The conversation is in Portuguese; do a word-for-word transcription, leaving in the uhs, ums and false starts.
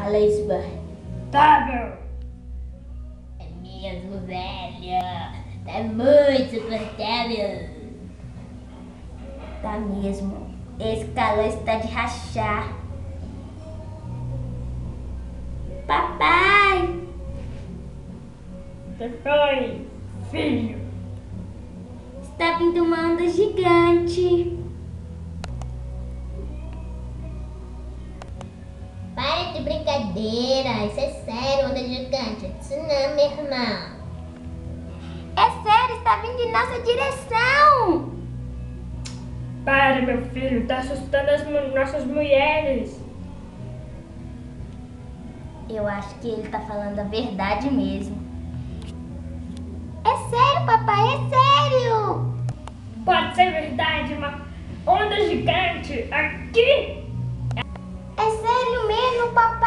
Fala isso, Bart. Tá, meu. É mesmo, velho. Tá muito insuportável. Tá mesmo. Esse calor está de rachar. Papai! Que foi, filho? Está vindo uma onda gigante. Para de brincadeira. Isso é sério, onda gigante. Isso não, meu irmão. É sério, está vindo em nossa direção. Para, meu filho, tá assustando as mu- nossas mulheres. Eu acho que ele tá falando a verdade mesmo. É sério, papai, é sério. Pode ser verdade, uma onda gigante aqui? É sério mesmo, papai.